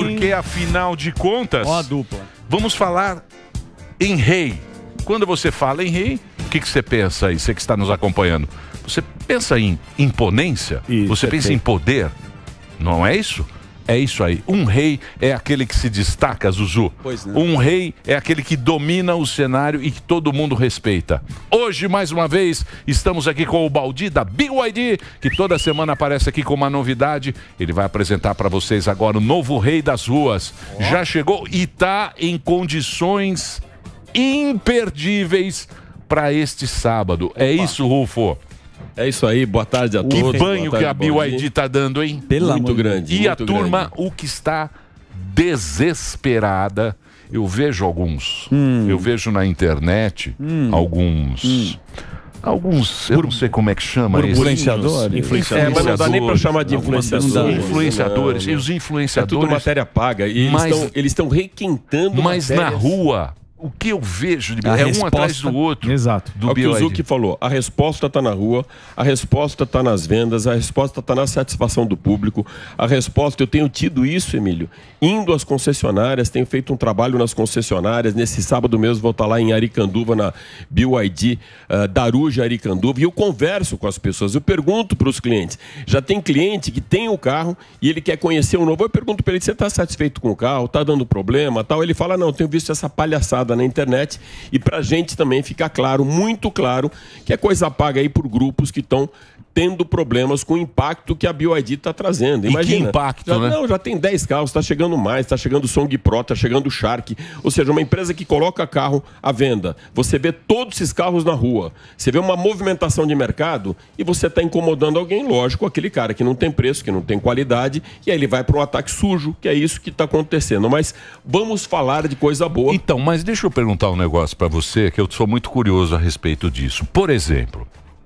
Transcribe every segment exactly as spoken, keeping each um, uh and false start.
Porque, afinal de contas, Ó a dupla. vamos falar em rei. Quando você fala em rei, o que, que você pensa aí, você que está nos acompanhando? Você pensa em imponência? Isso, você pensa perfeito. em poder? Não é isso? É isso aí. Um rei é aquele que se destaca, Zuzu. Pois não. Um rei é aquele que domina o cenário e que todo mundo respeita. Hoje, mais uma vez, estamos aqui com o Baldi da B Y D, que toda semana aparece aqui com uma novidade. Ele vai apresentar para vocês agora o novo rei das ruas. Oh. Já chegou e está em condições imperdíveis para este sábado. Opa. É isso, Rufo? É isso aí, boa tarde a todos. Que banho que a B Y D tá dando, hein? Pelo muito grande. E muito a turma, grande. o que está desesperada, eu vejo alguns, hum. eu vejo na internet hum. alguns... Hum. Alguns, eu não sei como é que chama isso. Influenciadores. Influenciadores. É, mas não dá nem para chamar de influenciadores. Influenciadores. Não, não. E os influenciadores... É tudo matéria paga. E mas, eles estão requintando Mas matérias. Na rua... O que eu vejo de... é um atrás do outro. Exato. Do é o que o Zucchi falou. A resposta está na rua, a resposta está nas vendas, a resposta está na satisfação do público. A resposta, eu tenho tido isso, Emílio, indo às concessionárias, tenho feito um trabalho nas concessionárias. Nesse sábado mesmo vou estar lá em Aricanduva, na B Y D, uh, Daruja, Aricanduva, e eu converso com as pessoas. Eu pergunto para os clientes. Já tem cliente que tem o carro e ele quer conhecer o novo. Eu pergunto para ele, você está satisfeito com o carro? Está dando problema? Tal. Ele fala, não, tenho visto essa palhaçada na internet. E pra gente também ficar claro, muito claro, que é coisa paga aí por grupos que estão tendo problemas com o impacto que a B Y D está trazendo. Imagina, e que impacto, já, né? Não, já tem dez carros, está chegando mais, está chegando o Song Pro, está chegando o Shark. Ou seja, uma empresa que coloca carro à venda. Você vê todos esses carros na rua. Você vê uma movimentação de mercado e você está incomodando alguém, lógico, aquele cara que não tem preço, que não tem qualidade, e aí ele vai para um ataque sujo, que é isso que está acontecendo. Mas vamos falar de coisa boa. Então, mas deixa eu perguntar um negócio para você, que eu sou muito curioso a respeito disso. Por exemplo...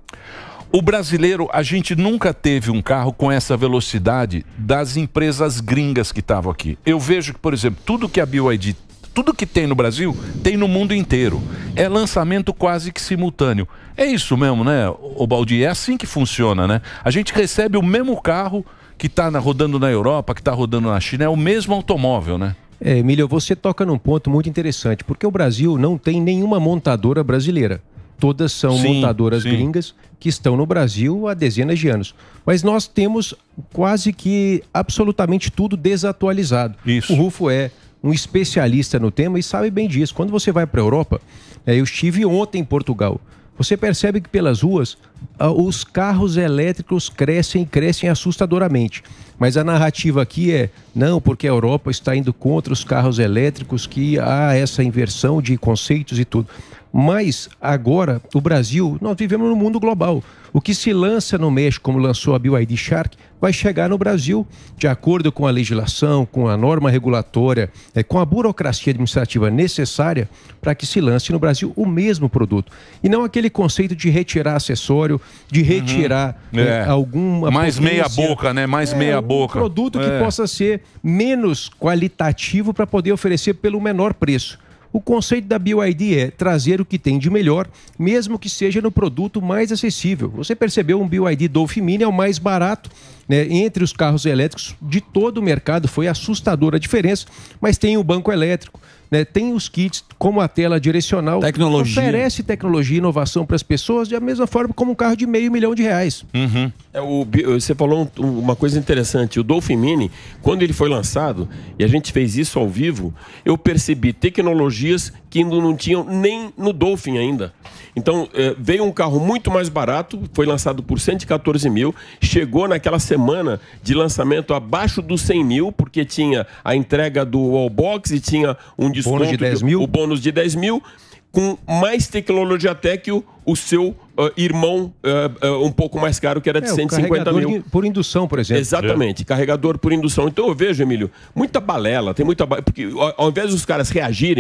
O brasileiro, a gente nunca teve um carro com essa velocidade das empresas gringas que estavam aqui. Eu vejo que, por exemplo, tudo que a B Y D, tudo que tem no Brasil, tem no mundo inteiro. É lançamento quase que simultâneo. É isso mesmo, né, o Baldi? É assim que funciona, né? A gente recebe o mesmo carro que está rodando na Europa, que está rodando na China, é o mesmo automóvel, né? É, Emílio, você toca num ponto muito interessante, porque o Brasil não tem nenhuma montadora brasileira. Todas são sim, montadoras sim. gringas que estão no Brasil há dezenas de anos. Mas nós temos quase que absolutamente tudo desatualizado. Isso. O Rufo é um especialista no tema e sabe bem disso. Quando você vai para a Europa, eu estive ontem em Portugal, você percebe que pelas ruas os carros elétricos crescem e crescem assustadoramente. Mas a narrativa aqui é, não, porque a Europa está indo contra os carros elétricos, que há essa inversão de conceitos e tudo. Mas agora, o Brasil, nós vivemos no mundo global. O que se lança no México, como lançou a B Y D Shark, vai chegar no Brasil, de acordo com a legislação, com a norma regulatória, é, com a burocracia administrativa necessária para que se lance no Brasil o mesmo produto. E não aquele conceito de retirar acessório, de retirar uhum. é, é. alguma... Mais meia boca, né? Mais é, meia boca. Um produto que é. possa ser menos qualitativo para poder oferecer pelo menor preço. O conceito da B Y D é trazer o que tem de melhor, mesmo que seja no produto mais acessível. Você percebeu, um B Y D Dolphin Mini é o mais barato, né, entre os carros elétricos de todo o mercado. Foi assustadora a diferença, mas tem o banco elétrico, né, tem os kits como a tela direcional. Tecnologia. Oferece tecnologia e inovação para as pessoas da mesma forma como um carro de meio milhão de reais. Uhum. É, o, você falou um, uma coisa interessante. O Dolphin Mini, quando ele foi lançado, e a gente fez isso ao vivo, eu percebi tecnologias que ainda não tinham nem no Dolphin ainda. Então, eh, veio um carro muito mais barato, foi lançado por cento e quatorze mil, chegou naquela semana de lançamento abaixo dos cem mil, porque tinha a entrega do Wallbox e tinha um desconto, bônus de dez mil. o bônus de dez mil, com mais tecnologia até que o, o seu uh, irmão uh, uh, um pouco mais caro, que era de é, cento e cinquenta mil. Carregador por indução, por exemplo. Exatamente, é. Carregador por indução. Então eu vejo, Emílio, muita balela, tem muita balela, porque ao, ao invés dos caras reagirem,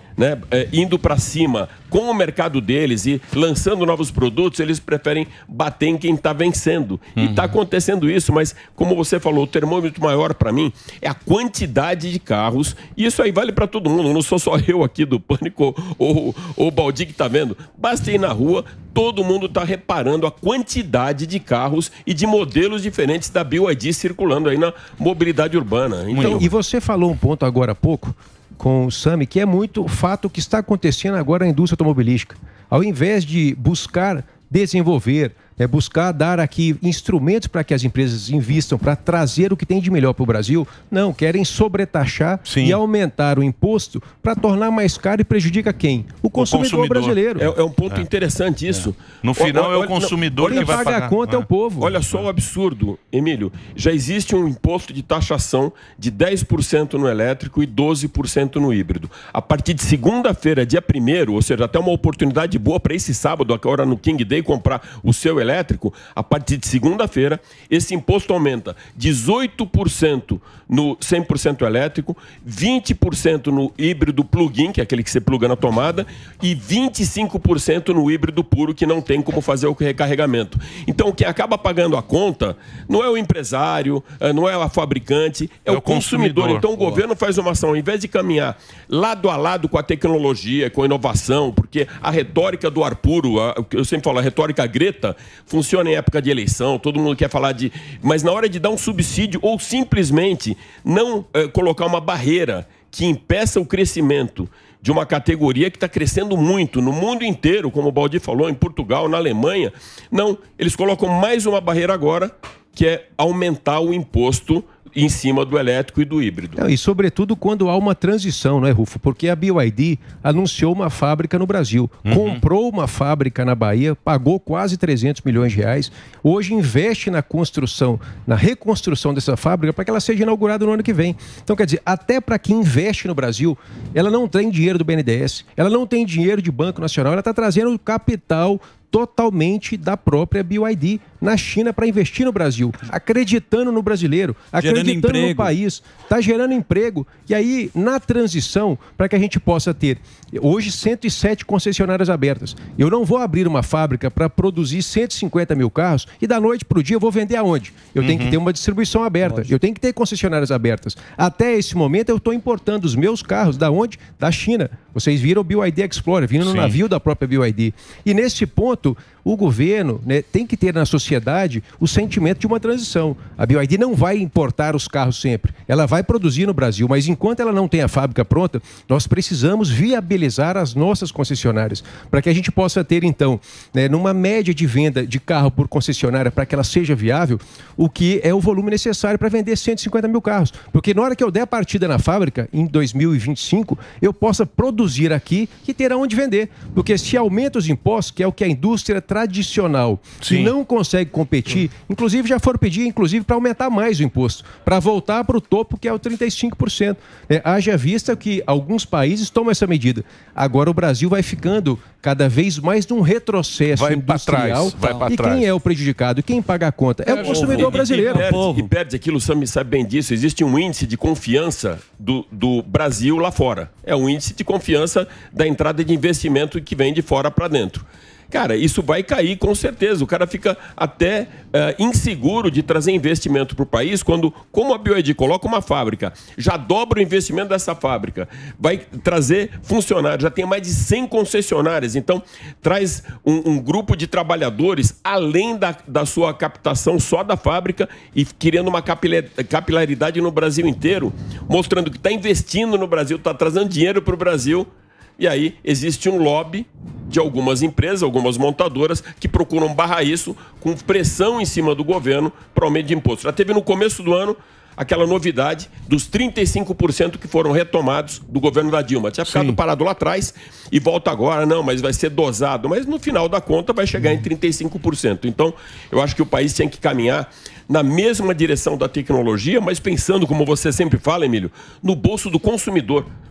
né, é, indo para cima com o mercado deles e lançando novos produtos, eles preferem bater em quem está vencendo. Uhum. E está acontecendo isso, mas como você falou, o termômetro maior para mim é a quantidade de carros, e isso aí vale para todo mundo, não sou só eu aqui do Pânico ou, ou o Baldi que está vendo. Basta ir na rua, todo mundo está reparando a quantidade de carros e de modelos diferentes da B Y D circulando aí na mobilidade urbana. Então, e você falou um ponto agora há pouco com o Sami, que é muito fato que está acontecendo agora na indústria automobilística. Ao invés de buscar desenvolver, é buscar dar aqui instrumentos para que as empresas invistam, para trazer o que tem de melhor para o Brasil, não, querem sobretaxar Sim. e aumentar o imposto para tornar mais caro e prejudica quem? O consumidor, o consumidor. brasileiro. É, é um ponto é. interessante isso. É. No final olha, é o consumidor olha, que vai pagar. Quem paga a conta é. é o povo. Olha só o absurdo, Emílio. Já existe um imposto de taxação de dez por cento no elétrico e doze por cento no híbrido. A partir de segunda-feira, dia primeiro, ou seja, até uma oportunidade boa para esse sábado, agora no King Day, comprar o seu elétrico, elétrico, a partir de segunda-feira, esse imposto aumenta dezoito por cento no cem por cento elétrico, vinte por cento no híbrido plug-in, que é aquele que você pluga na tomada, e vinte e cinco por cento no híbrido puro, que não tem como fazer o recarregamento. Então, quem acaba pagando a conta não é o empresário, não é a fabricante, é, é o consumidor. consumidor. Então, o Boa. governo faz uma ação, ao invés de caminhar lado a lado com a tecnologia, com a inovação, porque a retórica do ar puro, a, eu sempre falo, a retórica Greta, funciona em época de eleição, todo mundo quer falar de... Mas na hora de dar um subsídio ou simplesmente não eh, colocar uma barreira que impeça o crescimento de uma categoria que está crescendo muito no mundo inteiro, como o Baldi falou, em Portugal, na Alemanha, não, eles colocam mais uma barreira agora, que é aumentar o imposto em cima do elétrico e do híbrido. Não, e sobretudo quando há uma transição, não é, Rufo? Porque a B Y D anunciou uma fábrica no Brasil, uhum. comprou uma fábrica na Bahia, pagou quase trezentos milhões de reais, hoje investe na construção, na reconstrução dessa fábrica para que ela seja inaugurada no ano que vem. Então, quer dizer, até para quem investe no Brasil, ela não tem dinheiro do B N D E S, ela não tem dinheiro de Banco Nacional, ela está trazendo capital totalmente da própria B Y D na China para investir no Brasil, acreditando no brasileiro, acreditando no país, está gerando emprego. E aí, na transição, para que a gente possa ter, hoje, cento e sete concessionárias abertas. Eu não vou abrir uma fábrica para produzir cento e cinquenta mil carros e da noite para o dia eu vou vender aonde? Eu uhum. tenho que ter uma distribuição aberta, Lógico. eu tenho que ter concessionárias abertas. Até esse momento eu estou importando os meus carros, da onde? Da China. Vocês viram o B Y D Explorer, vindo no Sim. navio da própria B Y D. E nesse ponto, o governo, né, tem que ter na sociedade o sentimento de uma transição. A B Y D não vai importar os carros sempre, ela vai produzir no Brasil, mas enquanto ela não tem a fábrica pronta, nós precisamos viabilizar as nossas concessionárias, para que a gente possa ter, então, né, numa média de venda de carro por concessionária, para que ela seja viável, o que é o volume necessário para vender cento e cinquenta mil carros. Porque na hora que eu der a partida na fábrica, em dois mil e vinte e cinco, eu possa produzir aqui e ter aonde vender. Porque se aumenta os impostos, que é o que a indústria tradicional, Sim. que não consegue competir, inclusive já foram pedir, inclusive, para aumentar mais o imposto, para voltar para o topo, que é o trinta e cinco por cento. É, haja vista que alguns países tomam essa medida. Agora o Brasil vai ficando cada vez mais num retrocesso vai industrial. Trás, vai e trás. Quem é o prejudicado? Quem paga a conta? É, é o consumidor e, brasileiro. E, e, perde, e perde aquilo, o Sami sabe bem disso, existe um índice de confiança do, do Brasil lá fora. É um índice de confiança da entrada de investimento que vem de fora para dentro. Cara, isso vai cair com certeza. O cara fica até uh, inseguro de trazer investimento para o país quando, como a B Y D coloca uma fábrica, já dobra o investimento dessa fábrica, vai trazer funcionários, já tem mais de cem concessionárias, então traz um, um grupo de trabalhadores além da, da sua captação só da fábrica e criando uma capilaridade no Brasil inteiro, mostrando que está investindo no Brasil, está trazendo dinheiro para o Brasil. E aí existe um lobby de algumas empresas, algumas montadoras, que procuram barrar isso com pressão em cima do governo para aumento de imposto. Já teve no começo do ano aquela novidade dos trinta e cinco por cento que foram retomados do governo da Dilma. Tinha ficado Sim. parado lá atrás e volta agora, não, mas vai ser dosado. Mas no final da conta vai chegar em trinta e cinco por cento. Então, eu acho que o país tem que caminhar na mesma direção da tecnologia, mas pensando, como você sempre fala, Emílio, no bolso do consumidor.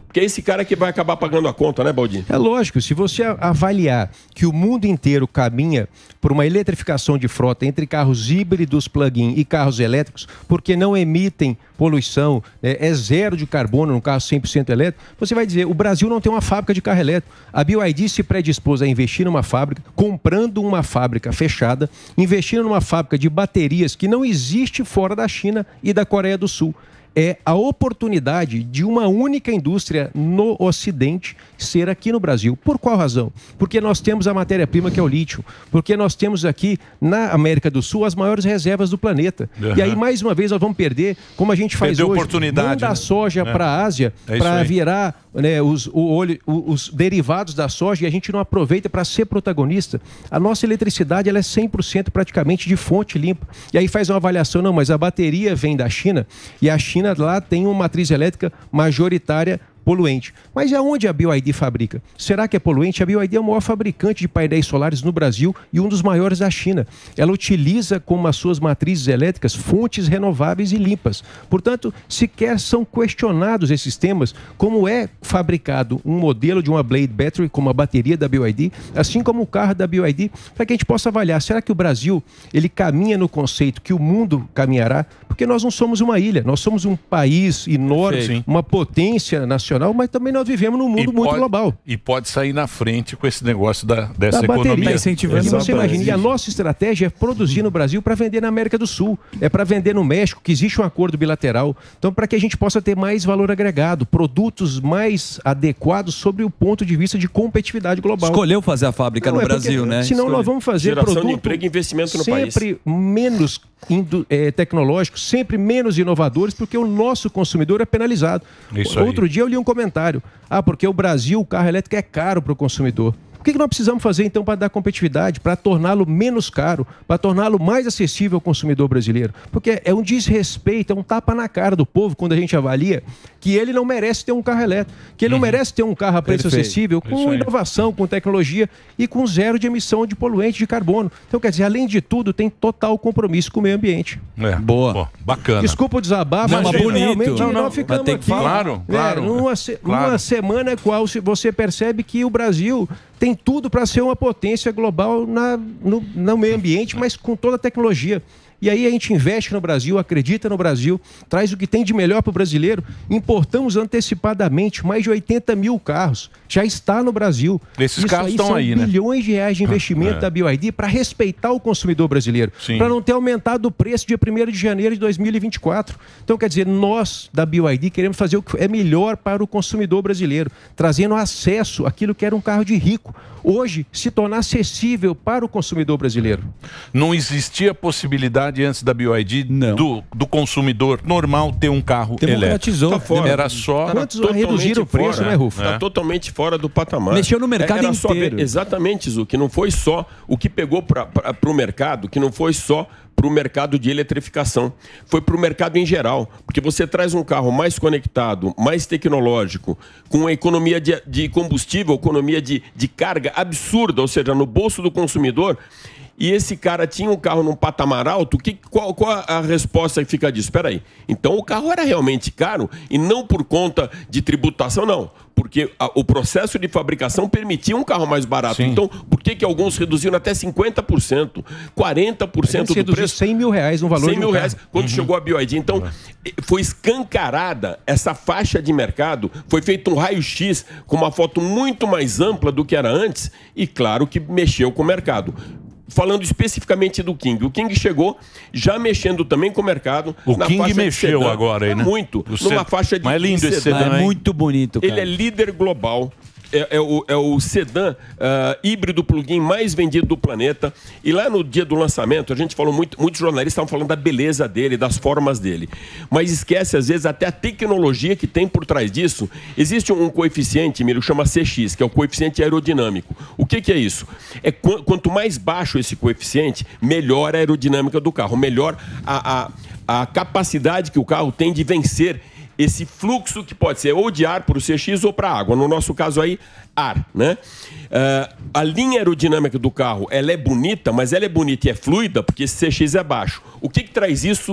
Porque é esse cara que vai acabar pagando a conta, né, Baldini? É lógico, se você avaliar que o mundo inteiro caminha por uma eletrificação de frota entre carros híbridos plug-in e carros elétricos, porque não emitem poluição, é, é zero de carbono no carro cem por cento elétrico, você vai dizer, o Brasil não tem uma fábrica de carro elétrico. A B Y D se predispôs a investir numa fábrica, comprando uma fábrica fechada, investindo numa fábrica de baterias que não existe fora da China e da Coreia do Sul. É a oportunidade de uma única indústria no Ocidente ser aqui no Brasil. Por qual razão? Porque nós temos a matéria-prima que é o lítio. Porque nós temos aqui, na América do Sul, as maiores reservas do planeta. Uhum. E aí, mais uma vez, nós vamos perder, como a gente faz Perdeu hoje, oportunidade, manda né? soja É. para a Ásia, É para virar, né, os, o olho, os derivados da soja, e a gente não aproveita para ser protagonista. A nossa eletricidade ela é cem por cento praticamente de fonte limpa. E aí faz uma avaliação, não, mas a bateria vem da China, e a China lá tem uma matriz elétrica majoritária poluente. Mas aonde a B Y D fabrica? Será que é poluente? A B Y D é o maior fabricante de painéis solares no Brasil e um dos maiores da China. Ela utiliza como as suas matrizes elétricas fontes renováveis e limpas. Portanto, sequer são questionados esses temas, como é fabricado um modelo de uma Blade Battery, como a bateria da B Y D, assim como o carro da B Y D, para que a gente possa avaliar, será que o Brasil ele caminha no conceito que o mundo caminhará? Porque nós não somos uma ilha, nós somos um país enorme, Sim. uma potência nacional, mas também nós vivemos num mundo E muito pode- global. E pode sair na frente com esse negócio da, dessa Da economia. bateria. incentivando E você Exatamente. imagina, e a nossa estratégia é produzir no Brasil para vender na América do Sul, é para vender no México, que existe um acordo bilateral. Então, para que a gente possa ter mais valor agregado, produtos mais adequados sobre o ponto de vista de competitividade global. Escolheu fazer a fábrica Não, no é porque Brasil, né? Senão nós vamos fazer Geração produto de emprego e investimento no país. sempre menos indu- eh, tecnológicos, sempre menos inovadores, porque o nosso consumidor é penalizado. Isso aí. Outro dia eu li um comentário. Ah, porque o Brasil, o carro elétrico é caro para o consumidor. O que que nós precisamos fazer, então, para dar competitividade, para torná-lo menos caro, para torná-lo mais acessível ao consumidor brasileiro? Porque é um desrespeito, é um tapa na cara do povo quando a gente avalia que ele não merece ter um carro elétrico, que ele não merece ter um carro a preço Perfeito. acessível, Isso com aí. inovação, com tecnologia e com zero de emissão de poluente de carbono. Então, quer dizer, além de tudo, tem total compromisso com o meio ambiente. É. Boa. Pô, bacana. Desculpa o desabafo, Não, mas mas bonito. realmente Não, não, nós ficamos mas tem que aqui. falar. Claro, É, claro. numa, se- Claro. numa semana qual se- você percebe que o Brasil tem tudo para ser uma potência global na, no, no meio ambiente, mas com toda a tecnologia. E aí a gente investe no Brasil, acredita no Brasil, traz o que tem de melhor para o brasileiro. Importamos antecipadamente mais de oitenta mil carros. Já está no Brasil. Esses Isso carros aí estão são aí, né? bilhões de reais de investimento É. da B Y D para respeitar o consumidor brasileiro. Sim. Para não ter aumentado o preço dia primeiro de janeiro de dois mil e vinte e quatro. Então, quer dizer, nós da B Y D queremos fazer o que é melhor para o consumidor brasileiro, trazendo acesso àquilo que era um carro de rico. Hoje, se tornar acessível para o consumidor brasileiro. Não existia possibilidade antes da B Y D Não. do, do consumidor normal ter um carro elétrico. Democratizou. Tá fora. Era só... Tá Quantos totalmente reduziram o preço, fora. né, Rufo? Está É. totalmente fora do patamar. Mexeu no mercado Era só inteiro. ver- exatamente, Zu, que não foi só o que pegou para o mercado, que não foi só para o mercado de eletrificação, foi para o mercado em geral. Porque você traz um carro mais conectado, mais tecnológico, com uma economia de, de combustível, economia de, de carga absurda, ou seja, no bolso do consumidor. E esse cara tinha um carro num patamar alto, que, qual, qual a resposta que fica disso? Espera aí. Então o carro era realmente caro e não por conta de tributação, não. Porque a- o processo de fabricação permitia um carro mais barato. Sim. Então, por que, que alguns reduziram até cinquenta por cento, quarenta por cento Você do reduziu preço? cem mil reais no valor cem de um mil carro. reais quando chegou a B Y D. Então, foi escancarada essa faixa de mercado, foi feito um raio-x com uma foto muito mais ampla do que era antes e, claro, que mexeu com o mercado. Falando especificamente do King, o King chegou já mexendo também com o mercado. O na King faixa de mexeu sedã. agora aí, né? Muito. O Numa sed- faixa de Mas é lindo de esse sedã. sedã, É hein? muito bonito, cara. Ele é líder global. É, é o, é o sedã ah, híbrido plug-in mais vendido do planeta. E lá no dia do lançamento, a gente falou muito, muitos jornalistas estavam falando da beleza dele, das formas dele. Mas esquece, às vezes, até a tecnologia que tem por trás disso. Existe um coeficiente, Emílio, chama C X, que é o coeficiente aerodinâmico. O que, que é isso? É qu- quanto mais baixo esse coeficiente, melhor a aerodinâmica do carro, melhor a, a, a capacidade que o carro tem de vencer esse fluxo que pode ser ou de ar para o C X ou para água. No nosso caso aí, ar, né? Uh, a linha aerodinâmica do carro, ela é bonita, mas ela é bonita e é fluida porque esse C X é baixo. O que, que traz isso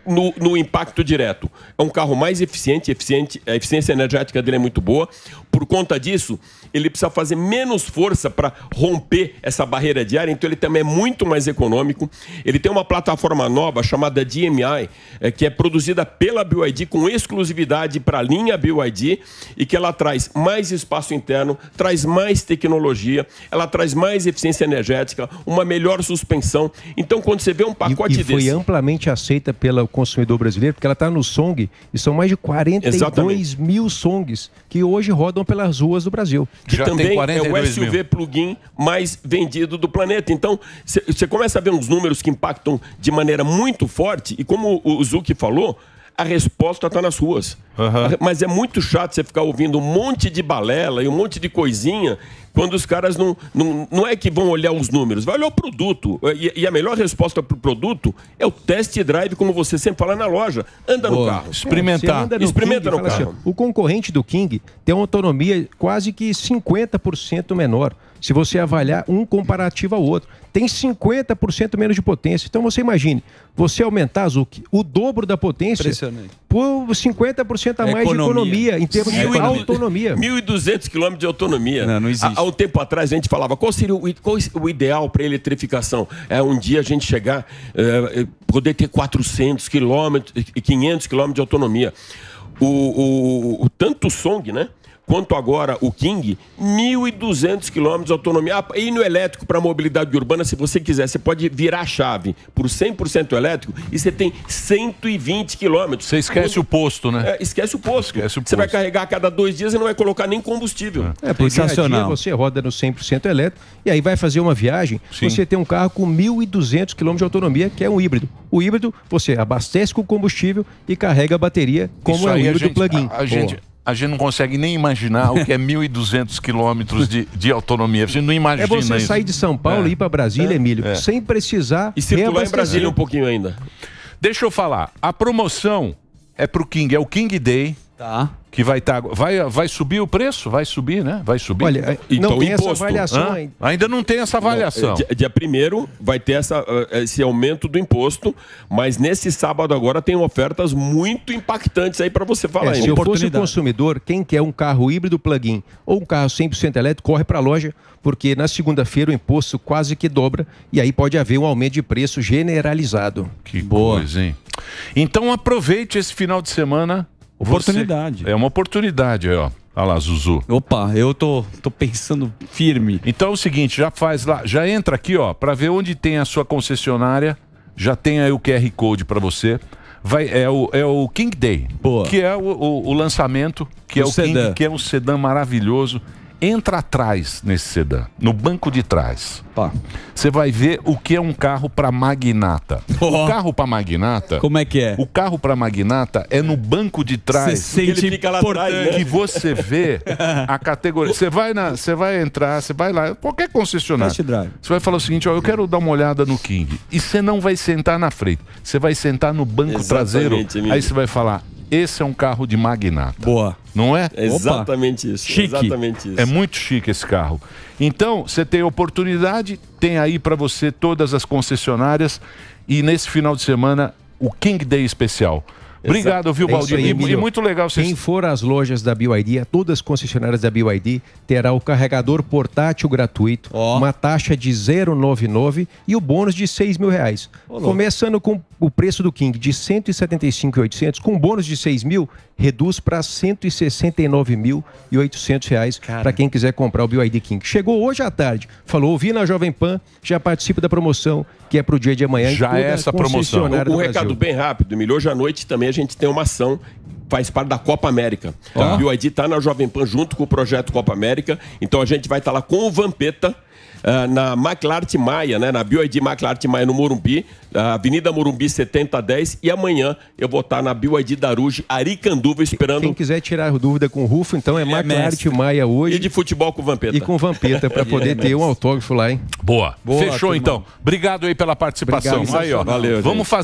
no, no impacto direto. É um carro mais eficiente, eficiente, a eficiência energética dele é muito boa. Por conta disso, ele precisa fazer menos força para romper essa barreira de ar, então ele também é muito mais econômico. Ele tem uma plataforma nova chamada D M I, é, que é produzida pela B Y D com exclusividade para a linha B Y D e que ela traz mais espaço interno, traz mais tecnologia, ela traz mais eficiência energética, uma melhor suspensão. Então, quando você vê um pacote e, e foi desse... amplamente aceita pelo consumidor brasileiro, porque ela está no Song e são mais de quarenta e dois Exatamente. mil Songs que hoje rodam pelas ruas do Brasil. Que Já também tem quarenta e é o dois S U V mil. plug-in mais vendido do planeta. Então, você começa a ver uns números que impactam de maneira muito forte e como o Zucchi falou, a resposta está nas ruas. Uhum. Mas é muito chato você ficar ouvindo um monte de balela e um monte de coisinha quando os caras não... Não, não é que vão olhar os números, vai olhar o produto. E, e a melhor resposta para o produto é o test drive, como você sempre fala na loja. Anda Boa. no carro. Experimentar. Você anda no Experimenta King, no fala carro. assim, o concorrente do King tem uma autonomia quase que cinquenta por cento menor. Se você avaliar um comparativo ao outro, tem cinquenta por cento menos de potência. Então você imagine, você aumentar, Zucchi, o dobro da potência por cinquenta por cento a mais de economia em termos de autonomia. mil e duzentos quilômetros de autonomia. Não, não existe. Há, há um tempo atrás a gente falava, qual seria o, qual o ideal para a eletrificação? É um dia a gente chegar, é, poder ter quatrocentos quilômetros, quinhentos quilômetros de autonomia. O, o, o, tanto o Song, né? Quanto agora o King, mil e duzentos quilômetros de autonomia. Ah, e no elétrico para mobilidade urbana, se você quiser, você pode virar a chave por cem por cento elétrico e você tem cento e vinte quilômetros. Você esquece o posto, né? É, esquece o posto. Esquece o Você vai posto. carregar a cada dois dias e não vai colocar nem combustível. É, porque dia a dia Sensacional. você roda no cem por cento elétrico e aí vai fazer uma viagem, Sim. você tem um carro com mil e duzentos quilômetros de autonomia, que é um híbrido. O híbrido, você abastece com combustível e carrega a bateria, como Isso é o aí a híbrido gente- plug-in. A, a gente, a gente não consegue nem imaginar o que é mil e duzentos quilômetros de, de autonomia. A gente não É imagina você isso. sair de São Paulo É. e ir para Brasília, Emílio, É. sem precisar E circular em reabastecer. Brasília um pouquinho ainda. Deixa eu falar. A promoção é pro King, é o King Day, Tá. que vai estar... vai, vai subir o preço? Vai subir, né? Vai subir. Olha, Então, não tem essa imposto. avaliação Hã? ainda. Ainda não tem essa avaliação. Não, dia, dia primeiro vai ter essa, eh, esse aumento do imposto, mas nesse sábado agora tem ofertas muito impactantes aí para você falar. É, hein? se eu fosse o Oportunidade. consumidor, quem quer um carro híbrido plug-in ou um carro cem por cento elétrico, corre para a loja, porque na segunda-feira o imposto quase que dobra e aí pode haver um aumento de preço generalizado. Que coisa, hein? Então aproveite esse final de semana. Oportunidade. Você- É uma oportunidade, aí, ó. Olha lá, Zuzu. Opa, eu tô, tô pensando firme. Então é o seguinte, já faz lá, já entra aqui, ó, para ver onde tem a sua concessionária. Já tem aí o Q R Code para você. Vai, é, o, é o King Day, Boa. que é o, o, o lançamento, que O é o King, sedã. que é um sedã maravilhoso. Entra atrás nesse sedã, no banco de trás. Pá. Você vai ver o que é um carro para magnata. Oh. O carro para magnata. Como é que é? O carro para magnata é no banco de Você trás sente ele fica lá atrás, importante. né? que você vê a categoria. Você vai na, você vai entrar, você vai lá, qualquer concessionário. Test drive. Você vai falar o seguinte, ó, eu quero dar uma olhada no King. E você não vai sentar na frente, você vai sentar no banco Exatamente, traseiro. Emílio. Aí você vai falar, esse é um carro de magnata. Boa. Não é? É exatamente isso. Chique. Exatamente isso. É muito chique esse carro. Então, você tem oportunidade, tem aí para você todas as concessionárias e nesse final de semana o King Day especial. Obrigado, viu, É isso Baldir? aí, E, Emílio. e muito legal vocês. Quem for às lojas da B Y D, todas as concessionárias da B Y D, terá o carregador portátil gratuito, Ó. uma taxa de zero vírgula noventa e nove e o bônus de seis mil reais. Começando com o preço do King de cento e setenta e cinco mil e oitocentos, com bônus de seis mil, reduz para cento e sessenta e nove mil e oitocentos reais para quem quiser comprar o B Y D King. Chegou hoje à tarde, falou, ouvi na Jovem Pan, já participa da promoção que é para o dia de amanhã. em Já toda é essa a promoção. concessionária O do recado Brasil. bem rápido, Emílio. Hoje à noite também a gente tem uma ação, faz parte da Copa América. Tá. A B Y D está na Jovem Pan junto com o projeto Copa América. Então a gente vai estar lá com o Vampeta. ah, na McLaren Maia, né, na B Y D McLaren Maia no Morumbi, ah, Avenida Morumbi setenta dez, e amanhã eu vou estar na B Y D Daruge, Aricanduva, esperando. Quem quiser tirar dúvida com o Rufo, então é Ele é McLaren mestre. Maia hoje E de futebol com o Vampeta. e com Vampeta para poder ter um autógrafo lá, hein? Boa. Boa, Fechou turma. então. Obrigado aí pela participação. Obrigado, aí, ó. Valeu, Vamos gente. fazer